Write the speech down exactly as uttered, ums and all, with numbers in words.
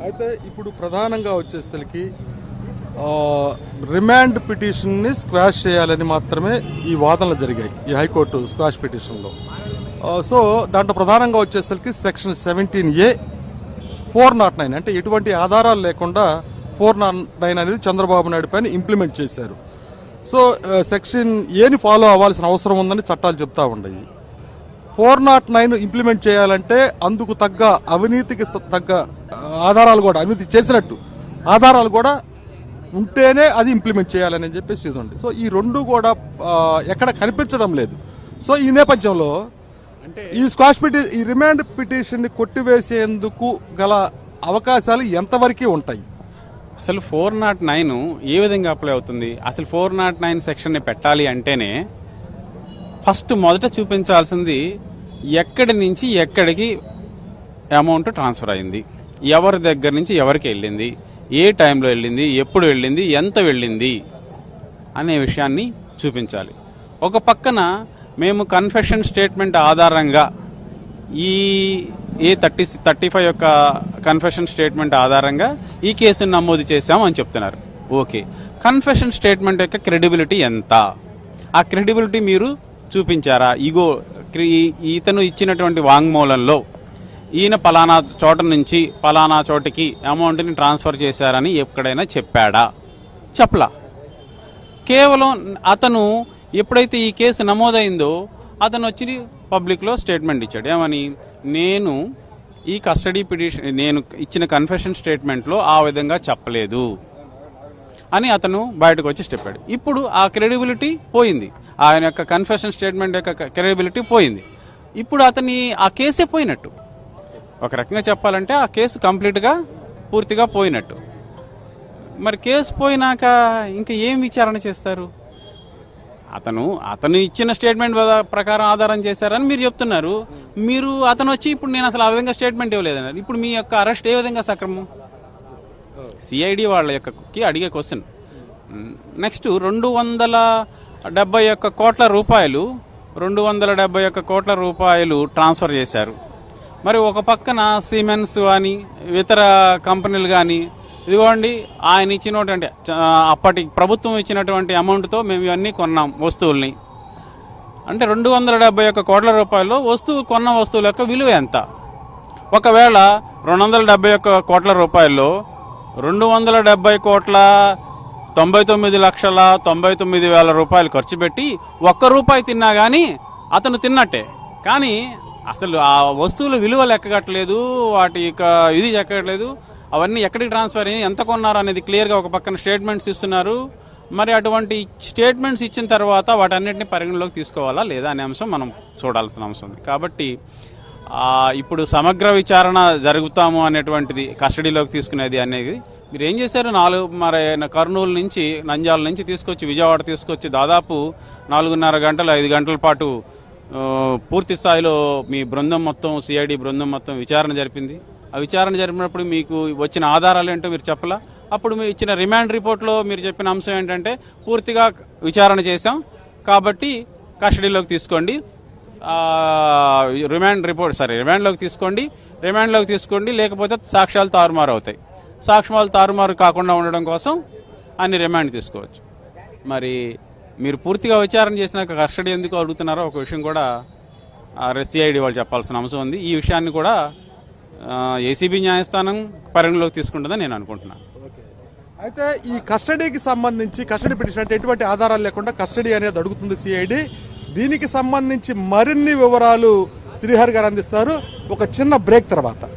అయితే ఇప్పుడు ప్రధానంగా వచ్చేసరికి రిమాండ్ పిటిషన్ని స్క్వాష్ చేయాలని మాత్రమే ఈ వాదనలు జరిగాయి ఈ హైకోర్టు స్క్వాష్ పిటిషన్లో. సో దాంట్లో ప్రధానంగా వచ్చేసరికి section seventeen A four nought nine అంటే ఎటువంటి ఆధారాలు లేకుండా ఫోర్ నాట్ నైన్ అనేది చంద్రబాబు నాయుడు పైన ఇంప్లిమెంట్ చేశారు. సో సెక్షన్ ఏని ఫాలో అవ్వాల్సిన అవసరం ఉందని చట్టాలు చెప్తా ఉన్నాయి. ఫోర్ నాట్ నైన్ ఇంప్లిమెంట్ చేయాలంటే అందుకు తగ్గ అవినీతికి తగ్గ ఆధారాలు కూడా, అవినీతి చేసినట్టు ఆధారాలు కూడా ఉంటేనే అది ఇంప్లిమెంట్ చేయాలని చెప్పేసి ఇది ఉంది. సో ఈ రెండు కూడా ఎక్కడ కనిపించడం లేదు. సో ఈ నేపథ్యంలో ఈ స్క్వాష్ పిటి ఈ రిమాండ్ పిటిషన్ ని కొట్టివేసేందుకు గల అవకాశాలు ఎంతవరకు ఉంటాయి? అసలు ఫోర్ నాట్ నైన్ ఏ విధంగా అప్లై అవుతుంది? అసలు ఫోర్ నాట్ నైన్ సెక్షన్ ని పెట్టాలి అంటేనే ఫస్ట్ మొదట చూపించాల్సింది ఎక్కడి నుంచి ఎక్కడికి అమౌంట్ ట్రాన్స్ఫర్ అయింది, ఎవరి దగ్గర నుంచి ఎవరికి వెళ్ళింది, ఏ టైంలో వెళ్ళింది, ఎప్పుడు వెళ్ళింది, ఎంత వెళ్ళింది అనే విషయాన్ని చూపించాలి. ఒక పక్కన మేము కన్ఫెషన్ స్టేట్మెంట్ ఆధారంగా ఈ ఏ థర్టీ థర్టీ ఫైవ్ యొక్క కన్ఫెషన్ స్టేట్మెంట్ ఆధారంగా ఈ కేసును నమోదు చేశామని చెప్తున్నారు. ఓకే, కన్ఫెషన్ స్టేట్మెంట్ యొక్క క్రెడిబిలిటీ ఎంత? ఆ క్రెడిబిలిటీ మీరు చూపించారా? ఇగో ఇతను ఇచ్చినటువంటి వాంగ్మూలంలో ఈయన పలానా చోట నుంచి పలానా చోటికి అమౌంట్ని ట్రాన్స్ఫర్ చేశారని ఎక్కడైనా చెప్పాడా? చెప్పలా. కేవలం అతను ఎప్పుడైతే ఈ కేసు నమోదైందో అతను వచ్చి పబ్లిక్లో స్టేట్మెంట్ ఇచ్చాడు. ఏమని? నేను ఈ కస్టడీ పిటిషన్ నేను ఇచ్చిన కన్ఫెషన్ స్టేట్మెంట్లో ఆ విధంగా చెప్పలేదు అని అతను బయటకు వచ్చి చెప్పాడు. ఇప్పుడు ఆ క్రెడిబిలిటీ పోయింది, ఆయన యొక్క కన్ఫెషన్ స్టేట్మెంట్ యొక్క క్రెడిబిలిటీ పోయింది. ఇప్పుడు అతని ఆ కేసే పోయినట్టు. ఒక రకంగా చెప్పాలంటే ఆ కేసు కంప్లీట్గా పూర్తిగా పోయినట్టు. మరి కేసు పోయినాక ఇంకా ఏం విచారణ చేస్తారు? అతను అతను ఇచ్చిన స్టేట్మెంట్ ప్రకారం ఆధారం చేశారని మీరు చెప్తున్నారు. మీరు అతను వచ్చి ఇప్పుడు నేను అసలు ఆ విధంగా స్టేట్మెంట్ ఇవ్వలేదన్నారు. ఇప్పుడు మీ యొక్క అరెస్ట్ ఏ విధంగా సక్రమం? సిఐడి వాళ్ళ యొక్కకి అడిగే క్వశ్చన్. నెక్స్ట్ రెండు వందల డెబ్బై ఒక్క కోట్ల రూపాయలు రెండు వందల డెబ్బై ఒక్క కోట్ల రూపాయలు ట్రాన్స్ఫర్ చేశారు. మరి ఒక పక్కన సిమెన్స్ కానీ ఇతర కంపెనీలు కానీ ఇదిగోండి ఆయన ఇచ్చినటువంటి అప్పటి ప్రభుత్వం ఇచ్చినటువంటి అమౌంట్తో మేము ఇవన్నీ కొన్నాం వస్తువుల్ని అంటే రెండు వందల డెబ్బై ఒక్క కోట్ల రూపాయలు వస్తువు కొన్న వస్తువుల యొక్క విలువ ఎంత? ఒకవేళ రెండు వందల డెబ్బై ఒక్క కోట్ల రూపాయల్లో రెండు వందల డెబ్బై కోట్ల తొంభై తొమ్మిది లక్షల తొంభై తొమ్మిది వేల రూపాయలు ఖర్చు పెట్టి ఒక్క రూపాయి తిన్నా కానీ అతను తిన్నట్టే. కానీ అసలు ఆ వస్తువుల విలువ లెక్కగట్టలేదు, వాటి యొక్క ఇది లెక్కగట్టలేదు, అవన్నీ ఎక్కడికి ట్రాన్స్ఫర్ అయ్యి ఎంత కొన్నారు అనేది క్లియర్గా ఒక పక్కన స్టేట్మెంట్స్ ఇస్తున్నారు. మరి అటువంటి స్టేట్మెంట్స్ ఇచ్చిన తర్వాత వాటన్నిటిని పరిగణలోకి తీసుకోవాలా లేదా అనే అంశం మనం చూడాల్సిన అంశం ఉంది. కాబట్టి ఇప్పుడు సమగ్ర విచారణ జరుగుతాము అనేటువంటిది కస్టడీలోకి తీసుకునేది అనేది మీరు ఏం చేశారు? నాలుగు మరి కర్నూలు నుంచి నంద్యాల నుంచి తీసుకొచ్చి విజయవాడ తీసుకొచ్చి దాదాపు నాలుగున్నర గంటలు ఐదు గంటల పాటు పూర్తి స్థాయిలో మీ బృందం మొత్తం సిఐడి బృందం మొత్తం విచారణ జరిపింది. ఆ విచారణ జరిపినప్పుడు మీకు వచ్చిన ఆధారాలు ఏంటో మీరు చెప్పలా. అప్పుడు మీరు ఇచ్చిన రిమాండ్ రిపోర్ట్లో మీరు చెప్పిన అంశం ఏంటంటే పూర్తిగా విచారణ చేశాం కాబట్టి కస్టడీలోకి తీసుకోండి, రిమాండ్ రిపోర్ట్ సరే రిమాండ్లోకి తీసుకోండి రిమాండ్లోకి తీసుకోండి లేకపోతే సాక్ష్యాలు తారుమారు అవుతాయి. సాక్ష్యాలు తారుమారు కాకుండా ఉండడం కోసం అన్ని రిమాండ్ తీసుకోవచ్చు. మరి మీరు పూర్తిగా విచారణ చేసినాక కస్టడీ ఎందుకు అడుగుతున్నారో ఒక విషయం కూడా సిఐడి వాళ్ళు చెప్పాల్సిన అంశం ఉంది. ఈ విషయాన్ని కూడా ఏసీబీ న్యాయస్థానం పరిగణలోకి తీసుకుంటుందని నేను అనుకుంటున్నాను. అయితే ఈ కస్టడీకి సంబంధించి కస్టడీ పిటిషన్ అంటే ఎటువంటి ఆధారాలు లేకుండా కస్టడీ అనేది అడుగుతుంది సిఐడి. దీనికి సంబంధించి మరిన్ని వివరాలు శ్రీహరి గారు అందిస్తారు ఒక చిన్న బ్రేక్ తర్వాత.